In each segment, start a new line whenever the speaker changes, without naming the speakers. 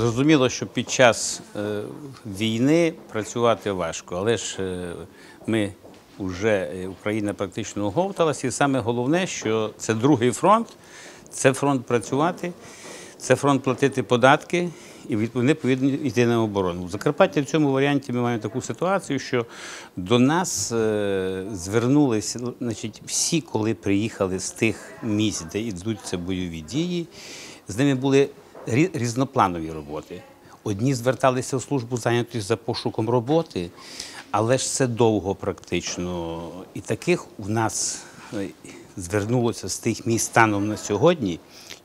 Зрозуміло, що під час війни працювати важко, але ж ми вже, Україна практично оговталася, і саме головне, що це другий фронт, це фронт працювати, це фронт платити податки і відповідно йти на оборону. В Закарпатті в цьому варіанті ми маємо таку ситуацію, що до нас звернулися, значить, всі, коли приїхали з тих місць, де йдуться бойові дії, з ними були різнопланові роботи. Одні зверталися в службу зайнятості за пошуком роботи, але ж це довго практично. І таких у нас звернулося з тих місць станом на сьогодні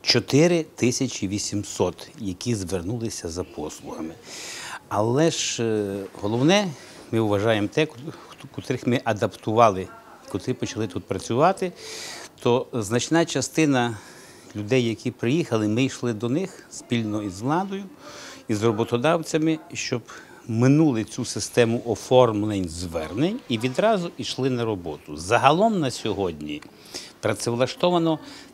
4800, які звернулися за послугами. Але ж головне, ми вважаємо те, котрих ми адаптували, котрі почали тут працювати, то значна частина людей, які приїхали, ми йшли до них спільно із владою, із роботодавцями, щоб минули цю систему оформлень звернень і відразу йшли на роботу. Загалом на сьогодні працевлаштовано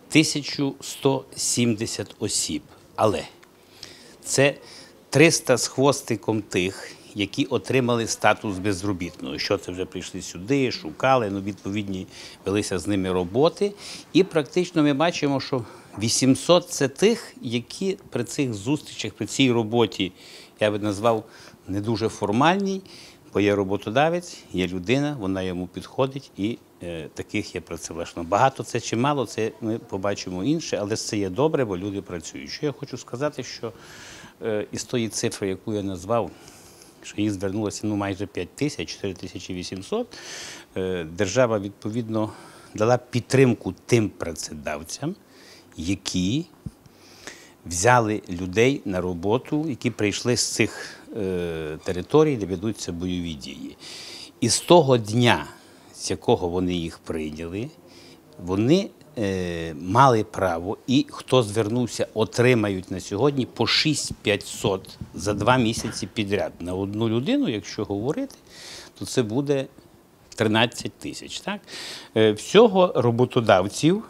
1170 осіб, але це 300 з хвостиком тих, які отримали статус безробітного. Що це вже прийшли сюди, шукали, відповідні велися з ними роботи. І практично ми бачимо, що 800 – це тих, які при цих зустрічах, при цій роботі, я би назвав, не дуже формальній, бо є роботодавець, є людина, вона йому підходить, і таких є працевлаштовано. Багато це чи мало, це ми побачимо інше, але це є добре, бо люди працюють. Що я хочу сказати, що із тої цифри, яку я назвав, що їх звернулося майже 5 тисяч, 4800, держава, відповідно, дала підтримку тим працедавцям, які взяли людей на роботу, які прийшли з цих територій, де ведуться бойові дії. І з того дня, з якого вони їх прийняли, вони мали право, і хто звернувся, отримають на сьогодні по 6500 за 2 місяці підряд. На одну людину, якщо говорити, то це буде 13 тисяч. Так? Всього роботодавців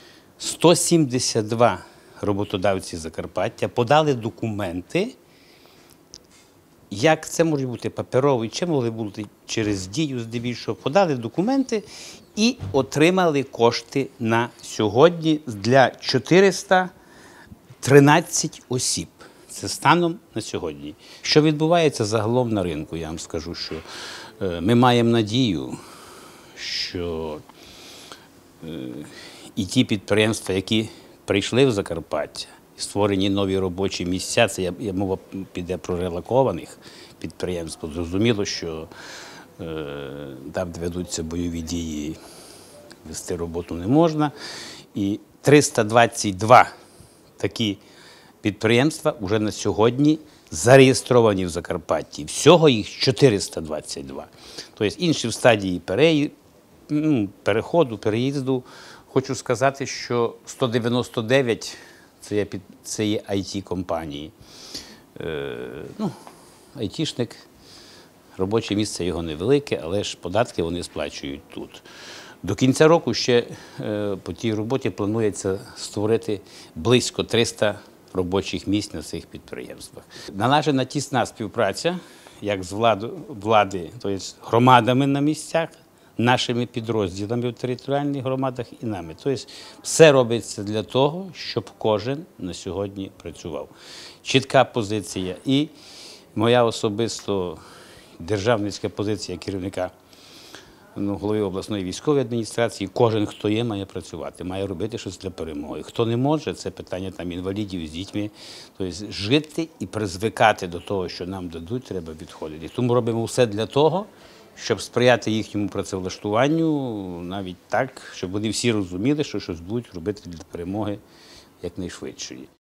172 роботодавці Закарпаття подали документи. Як це може бути паперовий, чи могли бути через дію здебільшого, подали документи і отримали кошти на сьогодні для 413 осіб. Це станом на сьогодні. Що відбувається загалом на ринку, я вам скажу, що ми маємо надію, що і ті підприємства, які прийшли в Закарпаття, створені нові робочі місця, це мова піде про релокованих підприємств. Зрозуміло, що там, де ведуться бойові дії, вести роботу не можна. І 322 такі підприємства вже на сьогодні зареєстровані в Закарпатті. Всього їх 422. Тобто інші в стадії переходу, переїзду. Хочу сказати, що 199 це є IT-компанії. Айтішник, робоче місце його невелике, але ж податки вони сплачують тут. До кінця року ще по тій роботі планується створити близько 300 робочих місць на цих підприємствах. Налажена тісна співпраця, як з влади, тобто громадами на місцях, нашими підрозділами в територіальних громадах і нами. Тобто все робиться для того, щоб кожен на сьогодні працював. Чітка позиція і моя особисто державницька позиція керівника голови обласної військової адміністрації. Кожен, хто є, має працювати, має робити щось для перемоги. Хто не може, це питання інвалідів з дітьми. Тобто жити і призвикати до того, що нам дадуть, треба відходити. Тому робимо все для того, щоб сприяти їхньому працевлаштуванню, навіть так, щоб вони всі розуміли, що щось будуть робити для перемоги якнайшвидшої.